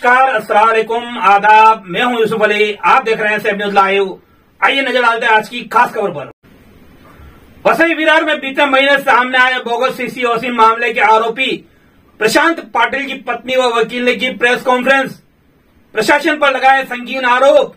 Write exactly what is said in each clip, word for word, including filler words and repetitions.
नमस्कार, अस्सलाम वालेकुम, आदाब। मैं हूं यूसुफ अली, आप देख रहे हैं सेब न्यूज लाइव। आइए नजर डालते हैं आज की खास खबर पर। वसई विरार में बीते महीने सामने आए बोगस सीसी ओसी मामले के आरोपी प्रशांत पाटिल की पत्नी व वकील ने की प्रेस कॉन्फ्रेंस, प्रशासन पर लगाए संगीन आरोप।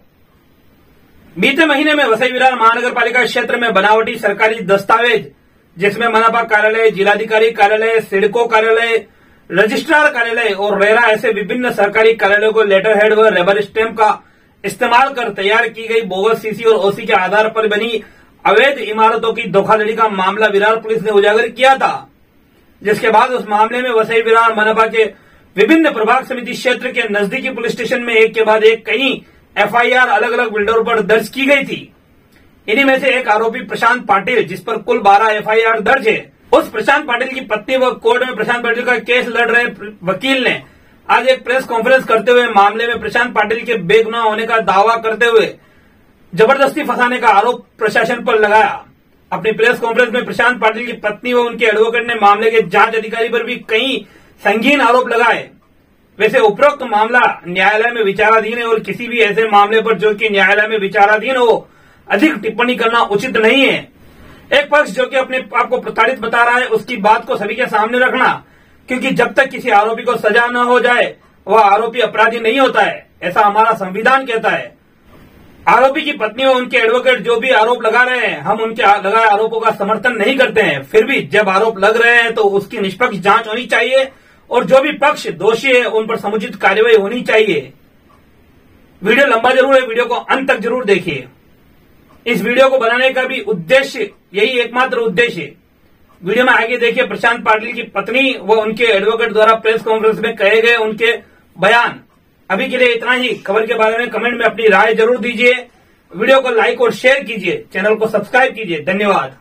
बीते महीने में वसई विरार महानगर पालिका क्षेत्र में बनावटी सरकारी दस्तावेज जिसमें मनपा कार्यालय, जिलाधिकारी कार्यालय, सिडको कार्यालय, रजिस्ट्रार कार्यालय और रेरा ऐसे विभिन्न सरकारी कार्यालयों को लेटर हेड व रेबर स्टैंप का इस्तेमाल कर तैयार की गई बोगस सीसी और ओसी के आधार पर बनी अवैध इमारतों की धोखाधड़ी का मामला विरार पुलिस ने उजागर किया था, जिसके बाद उस मामले में वसई विरार मनपा के विभिन्न प्रभाग समिति क्षेत्र के नजदीकी पुलिस स्टेशन में एक के बाद एक कई एफआईआर अलग अलग बिल्डरों पर दर्ज की गई थी। इन्हीं में से एक आरोपी प्रशांत पाटिल, जिस पर कुल बारह एफआईआर दर्ज है। उस प्रशांत पाटिल की पत्नी व कोर्ट में प्रशांत पाटिल का केस लड़ रहे वकील ने आज एक प्रेस कॉन्फ्रेंस करते हुए मामले में प्रशांत पाटिल के बेगुनाह होने का दावा करते हुए जबरदस्ती फंसाने का आरोप प्रशासन पर लगाया। अपनी प्रेस कॉन्फ्रेंस में प्रशांत पाटिल की पत्नी व उनके एडवोकेट ने मामले के जांच अधिकारी पर भी कई संगीन आरोप लगाए। वैसे उपरोक्त मामला न्यायालय में विचाराधीन है और किसी भी ऐसे मामले पर जो कि न्यायालय में विचाराधीन हो अधिक टिप्पणी करना उचित नहीं है। एक पक्ष जो कि अपने आप को प्रताड़ित बता रहा है उसकी बात को सभी के सामने रखना, क्योंकि जब तक किसी आरोपी को सजा न हो जाए वह आरोपी अपराधी नहीं होता है, ऐसा हमारा संविधान कहता है। आरोपी की पत्नी और उनके एडवोकेट जो भी आरोप लगा रहे हैं, हम उनके लगाए आरोपों का समर्थन नहीं करते हैं। फिर भी जब आरोप लग रहे हैं तो उसकी निष्पक्ष जांच होनी चाहिए और जो भी पक्ष दोषी है उन पर समुचित कार्यवाही होनी चाहिए। वीडियो लंबा जरूर है, वीडियो को अंत तक जरूर देखिए। इस वीडियो को बनाने का भी उद्देश्य यही एकमात्र उद्देश्य है। वीडियो में आगे देखिए प्रशांत पाटिल की पत्नी व उनके एडवोकेट द्वारा प्रेस कॉन्फ्रेंस में कहे गए उनके बयान। अभी के लिए इतना ही। खबर के बारे में कमेंट में अपनी राय जरूर दीजिए। वीडियो को लाइक और शेयर कीजिए, चैनल को सब्सक्राइब कीजिए। धन्यवाद।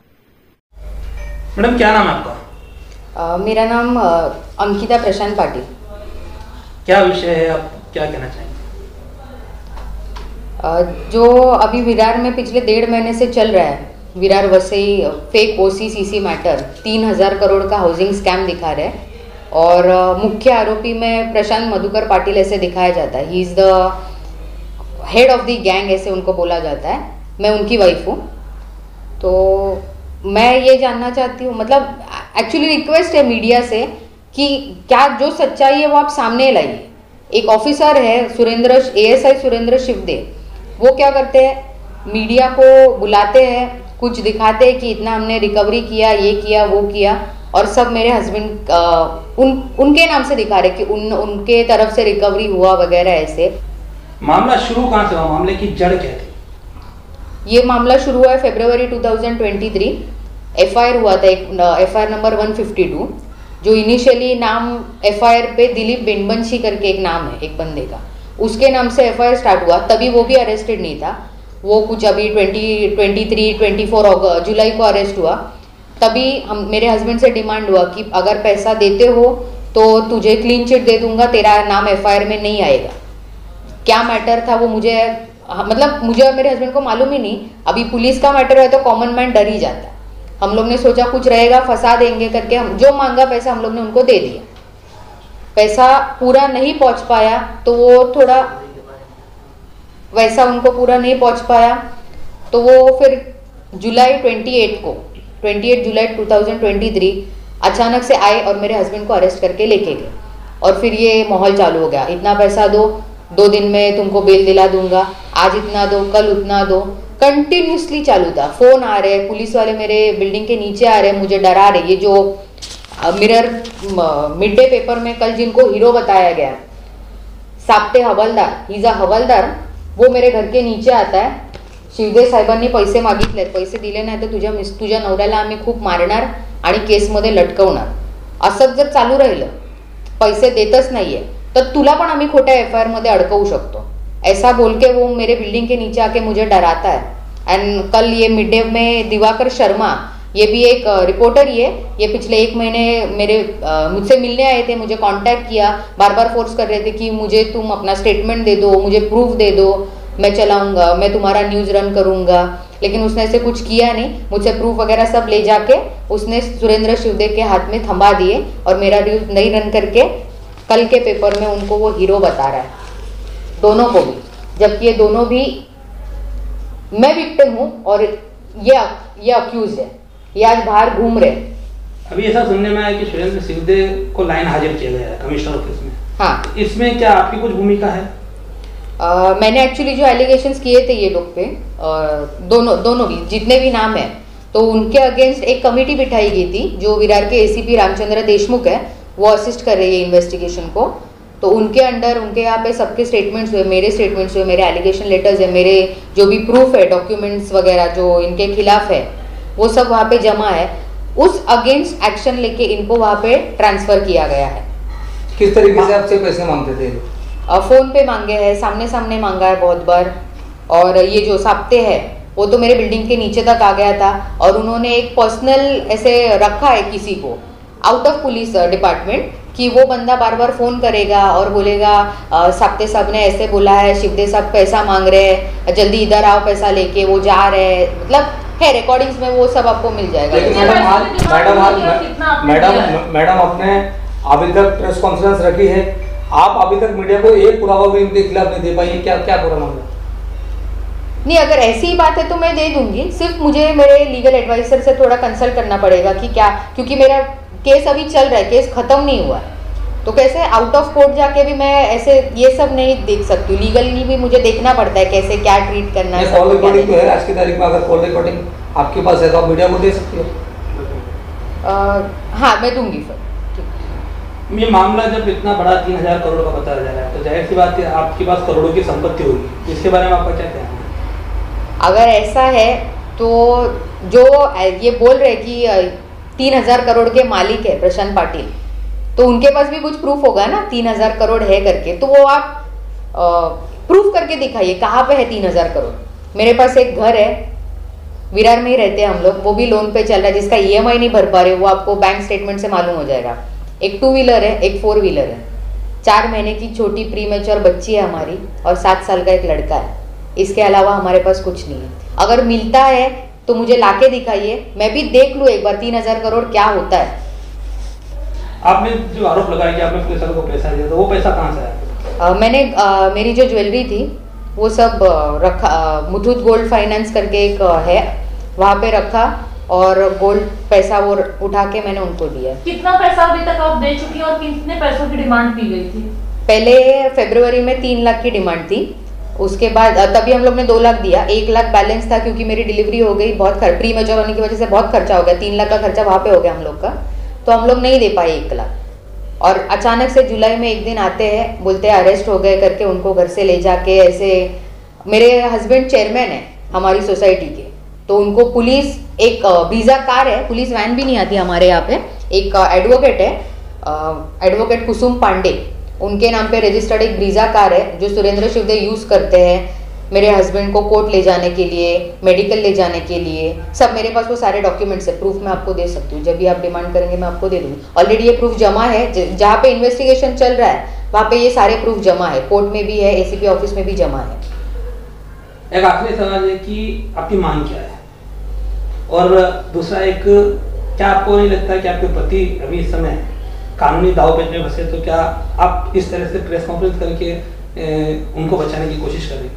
मैडम क्या नाम है आपका? uh, मेरा नाम uh, अंकिता प्रशांत पाटिल। क्या विषय है, आप क्या कहना चाहेंगे? जो अभी विरार में पिछले डेढ़ महीने से चल रहा है, Virar Vasai fake OC CC matter, तीन हजार करोड़ का हाउसिंग स्कैम दिखा रहे हैं और मुख्य आरोपी में प्रशांत मधुकर पाटिल ऐसे दिखाया जाता है। He is the head of the gang ऐसे उनको बोला जाता है। मैं उनकी वाइफ हूँ। तो मैं ये जानना चाहती हूँ, मतलब एक्चुअली रिक्वेस्ट है मीडिया से कि क्या जो सच्चाई है वो आप सामने लाइए। एक ऑफिसर है सुरेंद्र, एएसआई सुरेंद्र शिवदे, वो क्या करते हैं, मीडिया को बुलाते हैं, कुछ दिखाते हैं कि इतना हमने रिकवरी किया, ये किया, वो किया, और सब मेरे हस्बैंड उन उनके नाम से दिखा रहे कि उन उनके तरफ से रिकवरी हुआ वगैरह ऐसे। मामला शुरू कहाँ से हुआ? मामले की जड़ क्या थी? ये मामला शुरू हुआ है फरवरी दो हज़ार तेईस। एफआईआर हुआ था एक, एफआईआर नंबर एक सौ बावन, जो इनिशियली नाम एफआईआर पे दिलीप बेनबंशी करके एक नाम है एक बंदे का, उसके नाम से एफआईआर स्टार्ट हुआ। तभी वो भी अरेस्टेड नहीं था, वो कुछ अभी twenty twenty three twenty four जुलाई को अरेस्ट हुआ। तभी हम मेरे हस्बैंड से डिमांड हुआ कि अगर पैसा देते हो तो तुझे क्लीन चिट दे दूंगा, तेरा नाम एफआईआर में नहीं आएगा। क्या मैटर था वो मुझे, मतलब मुझे और मेरे हस्बैंड को मालूम ही नहीं। अभी पुलिस का मैटर है तो कॉमन मैन डर ही जाता है। हम लोग ने सोचा कुछ रहेगा, फंसा देंगे करके हम जो मांगा पैसा हम लोग ने उनको दे दिया। पैसा पूरा नहीं पहुंच पाया तो वो थोड़ा वैसा उनको पूरा नहीं पहुंच पाया तो वो फिर जुलाई अट्ठाईस को अट्ठाईस जुलाई दो हज़ार तेईस अचानक से आए और मेरे हस्बैंड को अरेस्ट करके लेके गए। और फिर ये माहौल चालू हो गया, इतना पैसा दो, दो दिन में तुमको बेल दिला दूंगा, आज इतना दो, कल उतना दो, कंटिन्यूसली चालू था। फोन आ रहे, पुलिस वाले मेरे बिल्डिंग के नीचे आ रहे, मुझे डरा रहे। ये जो मिरर मिड डे पेपर में कल जिनको हीरो बताया गया, साप्ते हवालदार, ही इज अ हवालदार, वो मेरे घर के नीचे आता है। शिवदे साहेबांनी पैसे मागितलेत, पैसे दिले नाही तर तुझ्या तुझ्या नवऱ्याला आम्ही खूप मारणार आणि केसमध्ये लटकवणार, असंच जर चालू राहिलं, पैसे देतच नाहीये तर तुला पण आम्ही खोट्या एफआईआर मध्ये अडकवू शकतो, ऐसा बोल के वो मेरे बिल्डिंग के नीचे आके मुझे डराता है। एंड कल ये मिड डे में दिवाकर शर्मा, ये भी एक रिपोर्टर ही है, ये पिछले एक महीने मेरे मुझसे मिलने आए थे, मुझे कांटेक्ट किया, बार बार फोर्स कर रहे थे कि मुझे तुम अपना स्टेटमेंट दे दो, मुझे प्रूफ दे दो, मैं चलाऊंगा, मैं तुम्हारा न्यूज़ रन करूंगा। लेकिन उसने ऐसे कुछ किया नहीं, मुझसे प्रूफ वगैरह सब ले जाके उसने सुरेंद्र शिवदे के हाथ में थमा दिए और मेरा न्यूज़ नहीं रन करके कल के पेपर में उनको वो हीरो बता रहा है। दोनों को भी, जबकि ये दोनों भी, मैं विक्टिम हूँ और ये ये अक्यूज है, ये आज बाहर घूम रहे हैं। अभी ऐसा सुनने में आया कि सुरेंद्र सिंहदेव को लाइन हाजिर किया गया है कमिश्नर ऑफिस में। हाँ, इसमें क्या आपकी कुछ भूमिका है? आ, मैंने एक्चुअली जो एलिगेशंस किए थे ये लोग पे, आ, दोनों दोनों भी जितने भी नाम हैं, तो उनके अगेंस्ट एक कमेटी बिठाई गई थी जो विरार के एसीपी रामचंद्र देशमुख है, वो असिस्ट कर रही है इन्वेस्टिगेशन को। तो उनके अंडर उनके यहाँ पे सबके स्टेटमेंट्स हुए, मेरे स्टेटमेंट्स हुए, मेरे एलिगेशन लेटर्स है, मेरे जो भी प्रूफ है, डॉक्यूमेंट्स वगैरह जो इनके खिलाफ है, वो सब वहाँ पे जमा है। उस अगेंस्ट एक्शन लेके इनको वहाँ पे ट्रांसफर किया गया है। किस तरीके से आपसे पैसे मांगते थे? फोन पे मांगे हैं, सामने सामने मांगा है बहुत बार, और ये जो साप्ते है वो तो मेरे बिल्डिंग के नीचे तक आ गया था, और उन्होंने एक पर्सनल ऐसे रखा है किसी को आउट ऑफ पुलिस डिपार्टमेंट कि वो बंदा बार बार फोन करेगा और बोलेगा साप्ते साहब ने ऐसे बोला है, शिवदेव साहब पैसा मांग रहे हैं, जल्दी इधर आओ पैसा लेके, वो जा रहे हैं, मतलब है रिकॉर्डिंग्स में, वो सब आपको मिल जाएगा। लेकिन मैडम आज मैडम आज मैडम मैडम आपने अभी तक प्रेस कॉन्फ्रेंस रखी है, आप अभी तक मीडिया को एक पुरावा भी इनके खिलाफ नहीं दे पाई, क्या क्या पूरा मामला? नहीं, अगर ऐसी ही बात है तो मैं दे दूंगी, सिर्फ मुझे मेरे लीगल एडवाइजर से थोड़ा कंसल्ट करना पड़ेगा कि क्या, क्योंकि मेरा केस अभी चल रहा है, केस खत्म नहीं हुआ है, तो कैसे आउट ऑफ कोर्ट जाके भी मैं ऐसे ये सब नहीं देख सकती हूँ, लीगली भी मुझे देखना पड़ता है कैसे क्या ट्रीट करना है। कॉल रिकॉर्डिंग तो है आज की तारीख में, अगर कॉल रिकॉर्डिंग आपके पास है तो आप मीडिया को दे सकती हो। हाँ, मैं दूंगी फिर। ये मामला जब इतना बड़ा तीन हजार करोड़ का बताया जा रहा है, तो जाहिर सी बात है आपके पास करोड़ों की संपत्ति होगी, इसके बारे में आपका क्या कहना है? अगर ऐसा है तो जो ये बोल रहे कि तीन हजार करोड़ के मालिक है प्रशांत पाटिल, तो उनके पास भी कुछ प्रूफ होगा ना तीन हजार करोड़ है करके, तो वो आप प्रूफ करके दिखाइए कहाँ पे है तीन हजार करोड़। मेरे पास एक घर है, विरार में ही रहते हैं हम लोग, वो भी लोन पे चल रहा है, जिसका ईएमआई नहीं भर पा रहे, वो आपको बैंक स्टेटमेंट से मालूम हो जाएगा। एक टू व्हीलर है, एक फोर व्हीलर है, चार महीने की छोटी प्री मैच्योर बच्ची है हमारी, और सात साल का एक लड़का है। इसके अलावा हमारे पास कुछ नहीं है। अगर मिलता है तो मुझे लाके दिखाइए, मैं भी देख लूँ एक बार तीन हजार करोड़ क्या होता है। आपने जो आरोप लगाया कि आपने पुलिस वालों को पैसा दिया, तो वो पैसा कहाँ से आया? मैंने आ, मेरी जो ज्वेलरी थी वो सब रखा, मुथूट गोल्ड फाइनेंस करके एक है, वहाँ पे रखा, और गोल्ड पैसा वो उठा के मैंने उनको दिया। कितना पैसा अभी तक आप दे चुकी हैं और कितने पैसों की डिमांड की गई थी? पहले फरवरी में तीन लाख की डिमांड थी, उसके बाद तभी हम लोग ने दो लाख दिया, एक लाख बैलेंस था क्योंकि मेरी डिलीवरी हो गई, बहुत खर्च प्री मैच्योर होने की वजह से बहुत खर्चा हो गया, तीन लाख का खर्चा वहाँ पे हो गया हम लोग का, तो हम लोग नहीं दे पाए एक लाख। और अचानक से जुलाई में एक दिन आते हैं, बोलते हैं अरेस्ट हो गए करके, उनको घर से ले जाके ऐसे, मेरे हस्बैंड चेयरमैन है हमारी सोसाइटी के, तो उनको पुलिस, एक ब्रीजा कार है, पुलिस वैन भी नहीं आती हमारे यहाँ पे, एक एडवोकेट है, एडवोकेट कुसुम पांडे, उनके नाम पे रजिस्टर्ड एक ब्रीजा कार है जो सुरेंद्र शिवदेव यूज करते हैं मेरे हस्बैंड को कोर्ट ले जाने के लिए, मेडिकल ले जाने के लिए, सब मेरे पास वो सारे डॉक्यूमेंट्स है, प्रूफ मैं आपको दे सकती हूँ, जब भी आप डिमांड करेंगे मैं आपको दे दूँगी। ऑलरेडी ये प्रूफ जमा है, जहाँ पे इन्वेस्टिगेशन चल रहा है वहाँ पे ये सारे प्रूफ जमा है, कोर्ट में भी है, एसीपी ऑफिस में भी जमा है। एक आखिरी सवाल है कि आपकी मांग क्या है, और दूसरा एक, क्या आपको नहीं लगता कि आपके पति अभी इस समय कानूनी दाव पेच में फंसे, तो क्या आप इस तरह से प्रेस कॉन्फ्रेंस करके ए, उनको बचाने की कोशिश करें?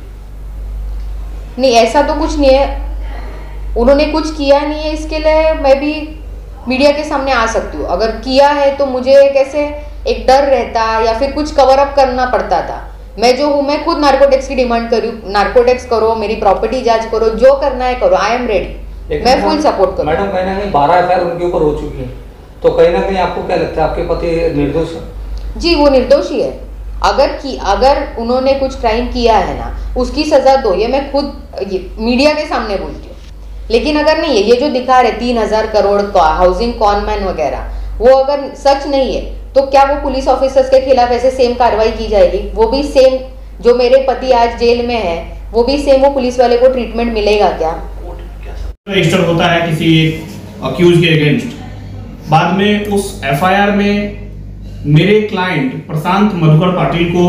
नहीं, ऐसा तो कुछ नहीं है, उन्होंने कुछ किया नहीं है, इसके लिए मैं भी मीडिया के सामने आ सकती हूँ। अगर किया है तो मुझे कैसे एक डर रहता या फिर कुछ कवर अप करना पड़ता था। मैं जो हूँ, मैं खुद नार्कोटिक्स की डिमांड करूँ, नार्कोटिक्स करो, मेरी प्रॉपर्टी जांच करो, जो करना है करो, आई एम रेडी, मैं फुल सपोर्ट करूँ। मैडम कहीं ना कहीं बारह एफ आई आर उनके ऊपर हो चुकी है, तो कहीं ना कहीं आपको क्या लगता है आपके पति निर्दोष है? जी, वो निर्दोषी है। अगर की अगर उन्होंने कुछ क्राइम किया है ना, उसकी सजा दो, ये मैं खुद ये मीडिया के सामने बोलती हूँ। लेकिन अगर नहीं है, ये जो दिखा रहे तीन हजार करोड़ का हाउसिंग कॉनमैन वगैरह, वो अगर सच नहीं है तो क्या वो पुलिस ऑफिसर्स के खिलाफ ऐसे सेम कार्रवाई की जाएगी? वो भी सेम, जो मेरे पति आज जेल में है, वो भी सेम वो पुलिस वाले को ट्रीटमेंट मिलेगा क्या? रजिस्टर होता है किसी अक्यूज के अगेंस्ट, बाद में उस एफ आई आर में मेरे क्लाइंट प्रशांत मधुकर पाटिल को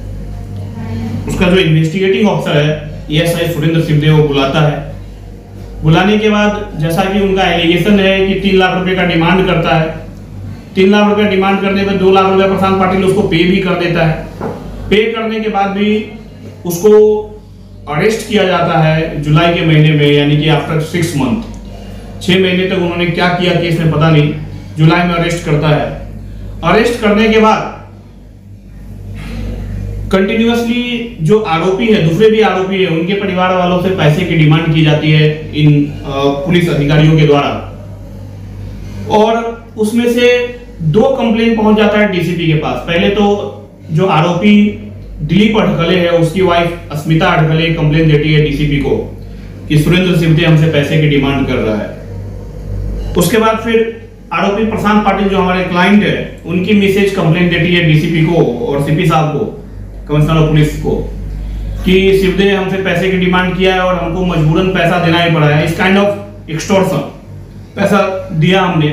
उसका जो इन्वेस्टिगेटिंग ऑफिसर है एएसआई सुरेंद्र सिंहदेव वो बुलाता है। बुलाने के बाद जैसा कि उनका एलिगेशन है कि तीन लाख रुपए का डिमांड करता है, तीन लाख रुपए डिमांड करने पर दो लाख रुपए प्रशांत पाटिल उसको पे भी कर देता है। पे करने के बाद भी उसको अरेस्ट किया जाता है जुलाई के महीने में, यानी कि आफ्टर सिक्स मंथ, छह महीने तक उन्होंने क्या किया केस में पता नहीं, जुलाई में अरेस्ट करता है। अरेस्ट करने के बाद कंटिन्यूअसली जो आरोपी है, दूसरे भी आरोपी है, उनके परिवार वालों से पैसे की डिमांड की जाती है इन पुलिस अधिकारियों के द्वारा, और उसमें से दो कंप्लेंट पहुंच जाता है डीसीपी के पास। पहले तो जो आरोपी दिलीप अठकले है, उसकी वाइफ अस्मिता अठकले कंप्लेंट देती है डीसीपी को कि सुरेंद्र सिवदे हमसे पैसे की डिमांड कर रहा है। उसके बाद फिर आरोपी प्रशांत पाटिल जो हमारे क्लाइंट है, उनकी मिसेज कंप्लेंट देती है डीसीपी को और सीपी साहब को, कमिश्नर ऑफ पुलिस को, कि सिवदे हमसे पैसे की डिमांड किया है और हमको मजबूरन पैसा देना ही पड़ा है, इस काइंड ऑफ एक्सटॉर्शन, पैसा दिया हमने।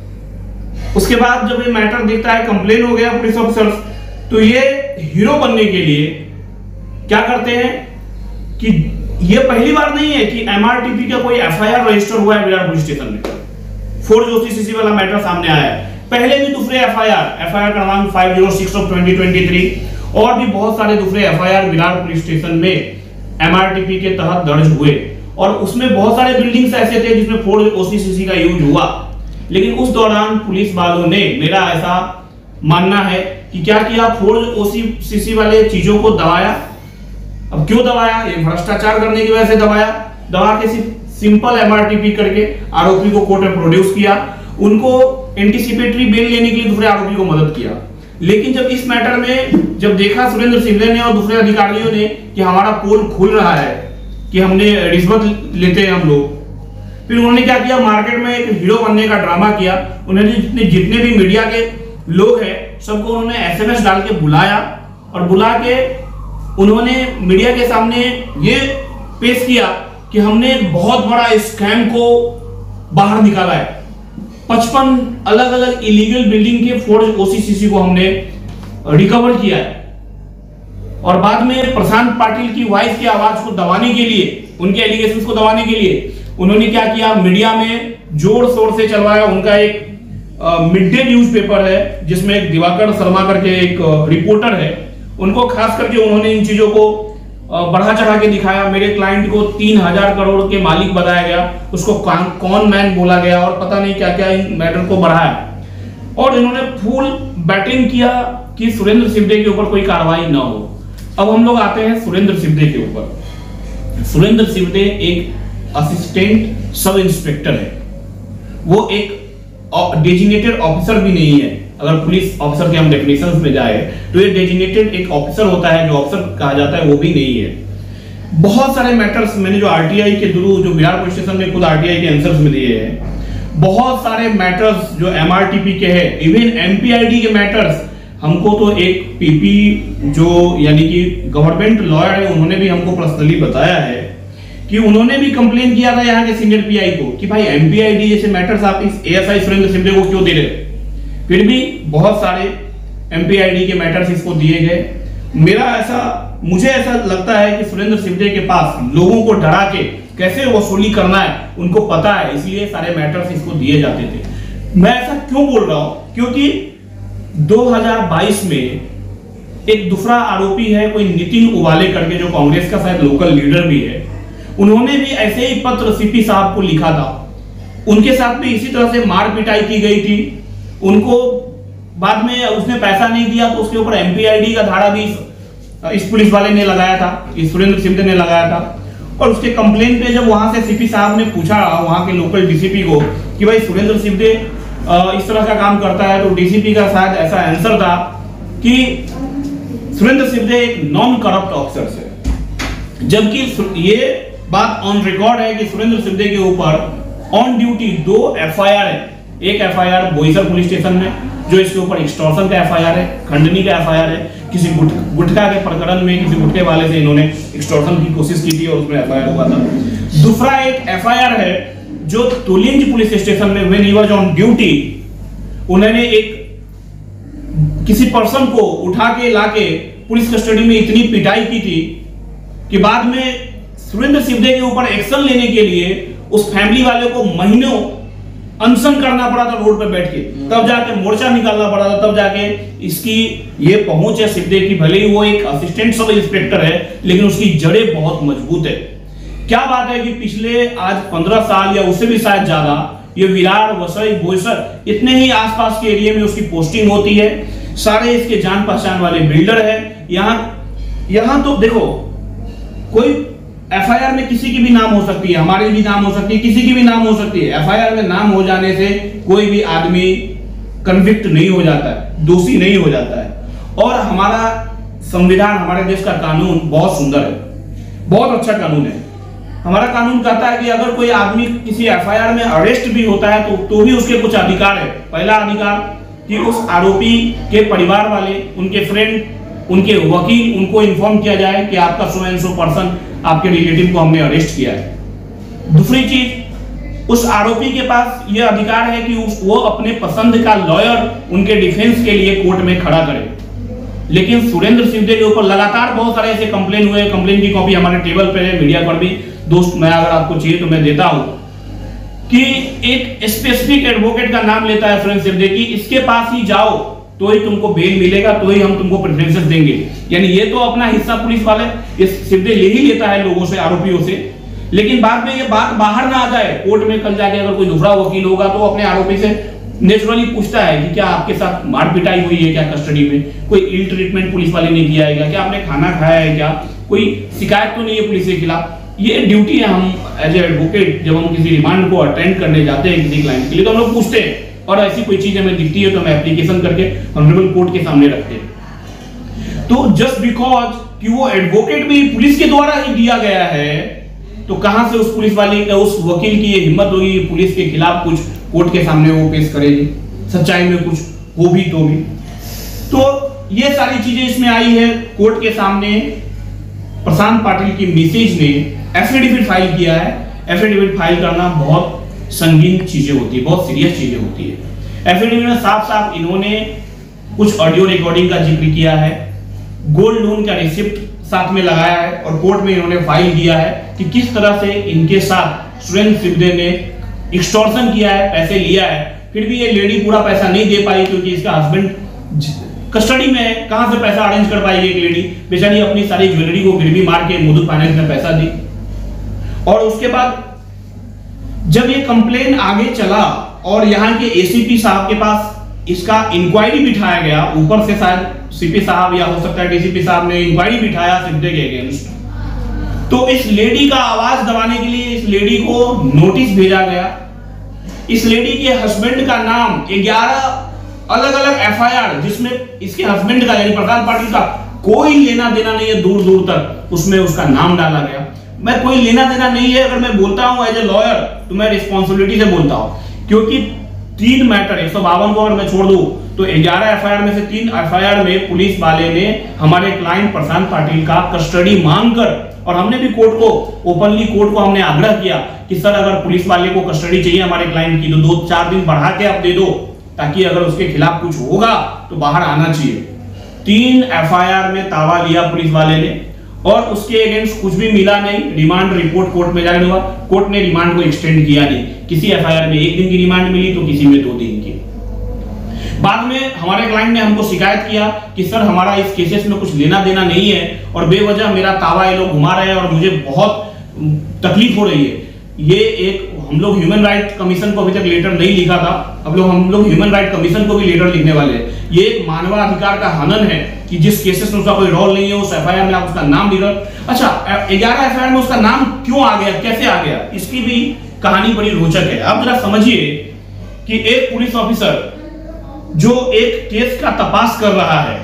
उसके बाद जब ये मैटर दिखता है, कंप्लेन हो गया पुलिस ऑफिसर्स, तो ये हीरो बनने के लिए क्या करते हैं कि ये पहली बार नहीं है कि एमआरटीपी का कोई एफआईआर रजिस्टर हुआ है विरार पुलिस स्टेशन में, फोर्स ओसीसीसी वाला मैटर सामने आया है। पहले भी दूसरे एफआईआर एफआईआर क्रमांक five zero six of twenty twenty three और भी बहुत सारे दूसरे एफआईआर विरार पुलिस स्टेशन में एमआरटीपी के तहत दर्ज हुए, और उसमें बहुत सारे बिल्डिंग्स ऐसे थे जिसमें फोर्स ओसीसीसी का यूज हुआ। लेकिन उस दौरान पुलिस वालों ने, मेरा ऐसा मानना है कि क्या किया, फोर्स ओसीसीसी वाले चीजों को दबाया। अब क्यों दबाया? ये भ्रष्टाचार करने की वजह से दबाया। दबा के सिर्फ सिंपल एमआरटीपी करके आरोपी को कोर्ट में प्रोड्यूस किया, उनको एंटीसिपेटरी बेल लेने के लिए दूसरे आरोपी को मदद किया। लेकिन जब इस मैटर में जब देखा सुरेंद्र सिवदे ने और दूसरे अधिकारियों ने कि हमारा पोल खुल रहा है, कि हमने रिश्वत लेते हैं हम लोग, फिर उन्होंने क्या किया, मार्केट में एक हीरो बनने का ड्रामा किया। उन्होंने जितने जितने भी मीडिया के लोग हैं सबको उन्होंने एसएमएस डाल के बुलाया, और बुला के उन्होंने मीडिया के सामने ये पेश किया कि हमने एक बहुत बड़ा स्कैम को बाहर निकाला है। पचपन अलग अलग इलीगल बिल्डिंग के फोर्स ओसीसीसी को हमने रिकवर किया है। और बाद में प्रशांत पाटिल की वाइफ की आवाज को दबाने के लिए, उनके एलिगेशंस को दबाने के लिए उन्होंने क्या किया, मीडिया में जोर शोर से चलवाया। उनका एक मिड डे न्यूज पेपर है जिसमें एक दिवाकर शर्मा करके एक रिपोर्टर है, उनको खास करके उन्होंने इन चीजों को बढ़ा चढ़ा के दिखाया। मेरे क्लाइंट को तीन हजार करोड़ के मालिक बताया गया, उसको कौन मैन बोला गया, और पता नहीं क्या क्या इन मैटर को बढ़ाया। और इन्होंने फुल बैटिंग किया कि सुरेंद्र सिवदे के ऊपर कोई कार्रवाई ना हो। अब हम लोग आते हैं सुरेंद्र सिवदे के ऊपर। सुरेंद्र सिवदे एक असिस्टेंट सब इंस्पेक्टर है, वो एक डेजिग्नेटेड ऑफिसर भी नहीं है। अगर पुलिस ऑफिसर के हम डेफिनेशंस में जाए तो ये डेजिग्नेटेड एक ऑफिसर होता है, जो ऑफिसर कहा जाता है वो भी नहीं है। बहुत सारे मैटर्स मैंने जो आरटीआई के थ्रू, जो बिहार पुलिस स्टेशन में खुद आरटीआई के आंसर्स में दिए हैं, बहुत सारे मैटर्स जो एमआरटीपी के हैं, इवन एमपीआईडी के मैटर्स, हमको तो एक पीपी जो यानी कि गवर्नमेंट लॉयर है, उन्होंने भी हमको पर्सनली बताया है कि उन्होंने भी कंप्लेन किया था यहाँ के सीनियर पीआई को कि भाई एमपीआईडी जैसे मैटर्स आप इस एएसआई सुरेंद्र सिवदे को क्यों दे रहे। फिर भी बहुत सारे एमपीआईडी के मैटर्स इसको दिए गए। मेरा ऐसा मुझे ऐसा लगता है कि सुरेंद्र सिवदे के पास लोगों को डरा के कैसे वसूली करना है उनको पता है, इसलिए सारे मैटर्स इसको दिए जाते थे। मैं ऐसा क्यों बोल रहा हूं? क्योंकि दो हज़ार बाईस में एक दूसरा आरोपी है, कोई नितिन उबाले करके, जो कांग्रेस का शायद लोकल लीडर भी है, उन्होंने भी ऐसे ही पत्र सीपी साहब को लिखा था। उनके साथ भी इसी तरह से मार पिटाई की गई थी। उनको बाद में उसने पैसा नहीं दिया तो उसके ऊपर एमपीआईडी का धारा भी इस पुलिस वाले ने लगाया था, इस सुरेंद्र सिवदे ने लगाया था। और उसके कंप्लेन पे जब वहां से सीपी साहब ने पूछा वहां के लोकल डीसीपी को कि भाई सुरेंद्र सिवदे इस तरह का काम करता है, तो डीसीपी का शायद ऐसा आंसर था कि सुरेंद्र सिवदे एक नॉन करप्ट ऑफिसर है। जबकि ये बात ऑन रिकॉर्ड है कि सुरेंद्र सिवदे के ऊपर ऑन ड्यूटी दो एफआईआर है। एक एफआईआर बोईसर पुलिस स्टेशन में जो इसके ऊपर एक्सटॉर्शन का एफआईआर है, खंडनी का एफआईआर है, किसी गुट, गुटखा के प्रकरण में किसी गुटके वाले से इन्होंने एक्सटॉर्शन की कोशिश की थी और उसमें एफआईआर हुआ था। दूसरा एक एफआईआर है जो Tulinj police station when he was on duty ड्यूटी, उन्होंने एक किसी पर्सन को उठा के लाके पुलिस कस्टडी में इतनी पिटाई की थी कि बाद में सुरेंद्र सिवदे के ऊपर एक्शन लेने के लिए उस फैमिली वाले को महीनों अनशन करना पड़ा था रोड पे बैठ के, तब जाके मोर्चा निकालना पड़ा था, तब जाके इसकी ये पहुंच है सिद्धे की। भले ही वो एक असिस्टेंट सब इंस्पेक्टर है, लेकिन उसकी जड़ें बहुत मजबूत है। क्या बात है कि पिछले आज पंद्रह साल या उससे भी शायद ज्यादा ये विरार, वसई, बोईसर इतने ही आसपास के एरिया में उसकी पोस्टिंग होती है। सारे इसके जान पहचान वाले बिल्डर है। यहाँ यहाँ तो देखो, कोई एफ आई आर में किसी की भी नाम हो सकती है, हमारी भी नाम हो सकती है, किसी की भी नाम हो सकती है। एफ आई आर में नाम हो जाने से कोई भी आदमी कन्विक्ट नहीं हो जाता है, दोषी नहीं हो जाता है। और हमारा संविधान, हमारे देश का कानून बहुत सुंदर है, बहुत अच्छा कानून है। हमारा कानून कहता है कि अगर कोई आदमी किसी एफ आई आर में अरेस्ट भी होता है तो तो भी उसके कुछ अधिकार है। पहला अधिकार कि उस आरोपी के परिवार वाले, उनके फ्रेंड, उनके वकील, उनको इन्फॉर्म किया जाए कि आपका सो एंड सो पर्सन, आपके रिलेटिव को हमने अरेस्ट किया है। दूसरी चीज, उस आरोपी के पास यह अधिकार है कि उस वो अपने पसंद का लॉयर उनके डिफेंस के लिए कोर्ट में खड़ा करे। लेकिन सुरेंद्र सिद्धे के ऊपर लगातार बहुत सारे ऐसे कंप्लेन हुए। कंप्लेन की कॉपी हमारे टेबल पे है, मीडिया पर भी दोस्त, मैं अगर आपको चाहिए तो मैं देता हूं, कि एक स्पेसिफिक एडवोकेट का नाम लेता है सुरेंद्र सिद्धे की, इसके पास ही जाओ तो ही तुमको बेल मिलेगा, तो ही हम तुमको प्रेफरेंसेस देंगे। यानी ये तो अपना हिस्सा पुलिस वाले इस सिद्धे ले ही लेता है लोगों से, आरोपियों से। लेकिन बाद में ये बात बाहर ना आ जाए, कोर्ट में कल जाके अगर कोई दूसरा वकील होगा तो अपने आरोपी से नेचुरली पूछता है कि क्या आपके साथ मार पिटाई हुई है क्या, कस्टडी में कोई इल ट्रीटमेंट पुलिस वाले ने किया है क्या, क्या आपने खाना खाया है क्या, कोई शिकायत तो नहीं है पुलिस के खिलाफ। ये ड्यूटी है, हम एज ए एडवोकेट जब हम किसी रिमांड को अटेंड करने जाते हैं किसी क्लाइंट के लिए, तो हम लोग पूछते हैं, और ऐसी कोई चीज हमें दिखती है तो हम एप्लीकेशन करके ऑनरेबल कोर्ट के सामने रखते हैं। तो जस्ट बिकॉज कि वो एडवोकेट भी पुलिस के द्वारा ही दिया गया है, तो कहां से उस पुलिस वाले का, उस वकील की ये हिम्मत होगी पुलिस के खिलाफ कुछ कोर्ट के सामने वो पेश करेगी, सच्चाई में कुछ हो भी तो भी। तो ये सारी चीजें इसमें आई है। कोर्ट के सामने प्रशांत पाटिल की मिसेज ने एफिडेविट फाइल किया है। एफिडेविट फाइल करना बहुत संगीन चीजें होती है, बहुत सीरियस चीजें होती है। एफिडेविट में साफ साफ इन्होंने कुछ ऑडियो रिकॉर्डिंग का जिक्र किया है, गोल्ड लोन का रिसिप्ट साथ में लगाया है, और कोर्ट में इन्होंने फाइल दिया है कि किस तरह से इनके साथ सुरेंद्र सिद्धे ने एक्सटॉर्शन किया है, पैसे लिया है। फिर भी ये लेडी पूरा पैसा नहीं दे पाई क्योंकि इसका हस्बैंड कस्टडी में है, कहां से पैसा अरेंज कर पाएगी एक लेडी, बेचारी अपनी सारी ज्वेलरी को गिरवी मार के मुथूट फाइनेंस में पैसा दी। और उसके बाद जब ये कंप्लेन आगे चला और यहाँ के ए सी पी साहब के पास इसका इंक्वायरी बिठाया गया, ऊपर से शायद सी पी साहब या हो सकता है डी सी पी साहब ने इंक्वायरी बिठाया सिद्धे के अगेंस्ट, तो इस लेडी का आवाज दबाने के लिए इस लेडी को नोटिस भेजा गया। इस लेडी के हस्बैंड का नाम ग्यारह अलग अलग एफ आई आर, जिसमें इसके हस्बैंड का यानी प्रशांत पाटिल का कोई लेना देना नहीं है दूर दूर तक, उसमें उसका नाम डाला गया। मैं कोई लेना देना नहीं है, अगर मैं बोलता हूं एज ए लॉयर तो मैं रिस्पॉन्सिबिलिटी से बोलता हूं, क्योंकि तीन मैटर एक सौ बावन को अगर मैं छोड़ दूं तो ग्यारह एफ आई आर में से तीन एफ आई आर में पुलिस वाले ने हमारे क्लाइंट प्रशांत पाटिल का कस्टडी मांगकर, और हमने भी कोर्ट को ओपनली कोर्ट को हमने आग्रह किया कि सर अगर पुलिस वाले को कस्टडी चाहिए हमारे क्लाइंट की तो दो चार दिन बढ़ा के आप दे दो, ताकि अगर उसके खिलाफ कुछ होगा तो बाहर आना चाहिए। तीन एफ आई आर में तावा लिया पुलिस वाले ने और उसके अगेंस्ट कुछ भी मिला नहीं। रिमांड रिपोर्ट कोर्ट में जारी हुआ, कोर्ट ने रिमांड को एक्सटेंड किया नहीं। किसी एफ आई आर में एक दिन की रिमांड मिली तो किसी में दो दिन की। बाद में हमारे क्लाइंट ने हमको शिकायत किया कि सर हमारा इस केसेस में कुछ लेना देना नहीं है और बेवजह मेरा तावा ये लोग घुमा रहे हैं और मुझे बहुत तकलीफ हो रही है। ये एक हम लोग ह्यूमन राइट कमीशन को अभी तक लेटर नहीं लिखा था, अब लोग हम लोग ह्यूमन राइट कमीशन को भी लेटर लिखने वाले हैं। ये एक मानवाधिकार का हनन है कि जिस केसेस में उसका कोई रोल नहीं है उस एफ आई आर में आप उसका नाम लिख रहे। अच्छा, ग्यारह एफ आई आर में उसका नाम क्यों आ गया, कैसे आ गया, इसकी भी कहानी बड़ी रोचक है। अब जरा समझिए कि एक पुलिस ऑफिसर जो एक केस का तपास कर रहा है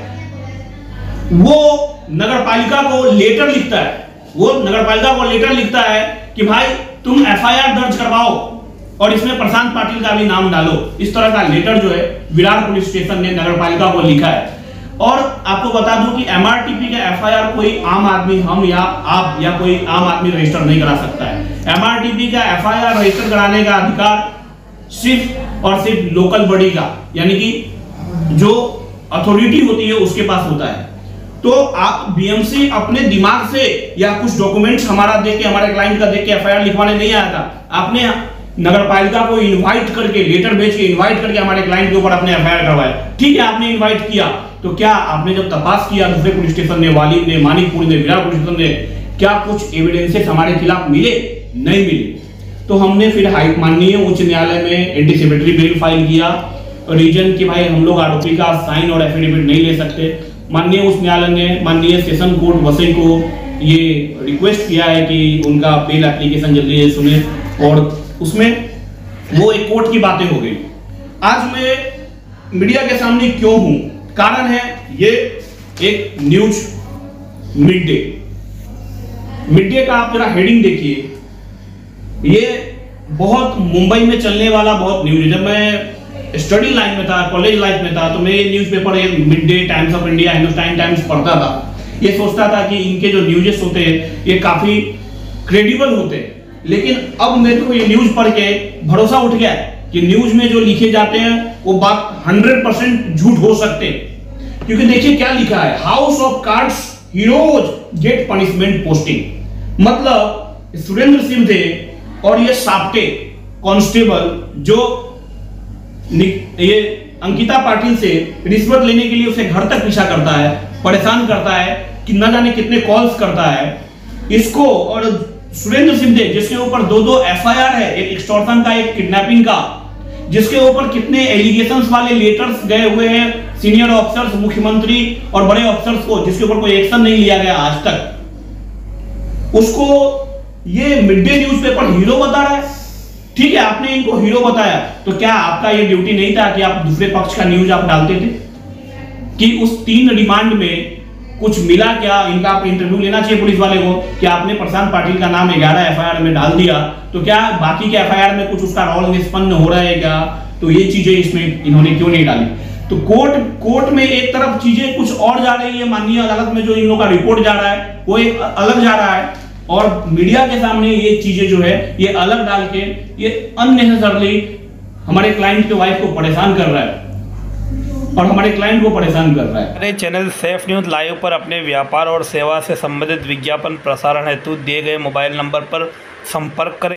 वो नगरपालिका को लेटर लिखता है, वो नगरपालिका को लेटर लिखता है कि भाई तुम एफ आई आर दर्ज करवाओ और इसमें प्रशांत पाटिल का भी नाम डालो। इस तरह का लेटर जो है विरार पुलिस स्टेशन ने नगरपालिका को लिखा है। और आपको बता दूं कि एम आर टी पी का एफ आई आर कोई आम आदमी, हम या आप या कोई आम आदमी रजिस्टर नहीं करा सकता है। एम आर टी पी का एफ आई आर रजिस्टर कराने का अधिकार सिर्फ और सिर्फ लोकल बॉडी का, यानी कि जो अथॉरिटी होती है उसके पास होता है। तो आप बी एम सी अपने दिमाग से या कुछ डॉक्यूमेंट्स हमारा देख के, हमारे क्लाइंट का देख के एफ आई आर लिखवाने नहीं आया था। आपने नगर पालिका को इनवाइट करके, लेटर भेज के इनवाइट करके हमारे क्लाइंट के ऊपर अपने एफआईआर करवाया। ठीक है, आपने इनवाइट किया, तो क्या आपने जब तपास किया दूसरे पुलिस स्टेशन ने, वालिद ने, मानिकपुर ने, विरार पुलिस स्टेशन ने, क्या कुछ एविडेंसेस हमारे खिलाफ मिले? नहीं मिले। तो हमने फिर हाई माननीय उच्च न्यायालय में एंटीसिपेटरी बेल फाइल किया, रीजन कि भाई हम लोग आरोपी का साइन और एफिडेविट नहीं ले सकते। माननीय उच्च न्यायालय ने माननीय सेशन कोर्ट वसई को ये रिक्वेस्ट किया है कि उनका बेल एप्लीकेशन जल्दी से सुने, और उसमें वो एक कोर्ट की बातें हो गई। आज मैं मीडिया के सामने क्यों हूं? कारण है ये एक news Mid Day Mid Day का आप जरा हेडिंग देखिए, ये बहुत मुंबई में चलने वाला बहुत न्यूज है। जब मैं स्टडी लाइन में था, कॉलेज लाइफ में था, तो मैं ये न्यूज़पेपर, ये Mid Day, Times of India, Hindustan Times पढ़ता था। ये सोचता था कि इनके जो न्यूज़ेस होते हैं ये काफी क्रेडिबल होते हैं, लेकिन अब मेरे को ये न्यूज पढ़ के भरोसा उठ गया है कि न्यूज में जो लिखे जाते हैं वो बात हंड्रेड परसेंट झूठ हो सकते हैं। क्योंकि देखिए क्या लिखा है, House of Cards heroes get punishment posting. मतलब सुरेंद्र सिंह थे और ये साप्टे कांस्टेबल जो ये अंकिता पाटिल से रिश्वत लेने के लिए उसे घर तक पीछा करता है, परेशान करता है, कि न जाने कितने कॉल्स करता है इसको, और सुरेंद्र सिंह जिसके ऊपर दो दो एफआईआर है, एक एक्सटॉर्शन का, एक किडनैपिंग का, जिसके ऊपर कितने एलिगेशंस वाले लेटर्स गए हुए हैं सीनियर ऑफिसर्स, मुख्यमंत्री और बड़े ऑफिसर्स को, जिसके ऊपर कोई एक्शन नहीं लिया गया आज तक, उसको ये मिड डे न्यूज़पेपर हीरो बता रहा है। ठीक है, आपने इनको हीरो बताया, तो क्या आपका ये ड्यूटी नहीं था कि आप दूसरे पक्ष का न्यूज आप डालते थे? कि उस तीन रिमांड में कुछ मिला क्या? इनका आप इंटरव्यू लेना चाहिए पुलिस वाले को कि आपने प्रशांत पाटिल का नाम ग्यारह एफआईआर में डाल दिया, तो क्या बाकी के एफआईआर में कुछ उसका रोल निष्पन्न हो रहा है क्या? तो ये चीजें इसमें इन्होंने क्यों नहीं डाली? तो कोर्ट कोर्ट में एक तरफ चीजें कुछ और जा रही है, माननीय अदालत में जो इन लोगों का रिपोर्ट जा रहा है वो एक अलग जा रहा है, और मीडिया के सामने ये चीजें जो है ये अलग डाल के ये अननेसेसरली हमारे क्लाइंट के वाइफ को परेशान कर रहा है और हमारे क्लाइंट को परेशान कर रहा है। हमारे चैनल सेफ न्यूज़ लाइव पर अपने व्यापार और सेवा से संबंधित विज्ञापन प्रसारण हेतु दिए गए मोबाइल नंबर पर संपर्क करें।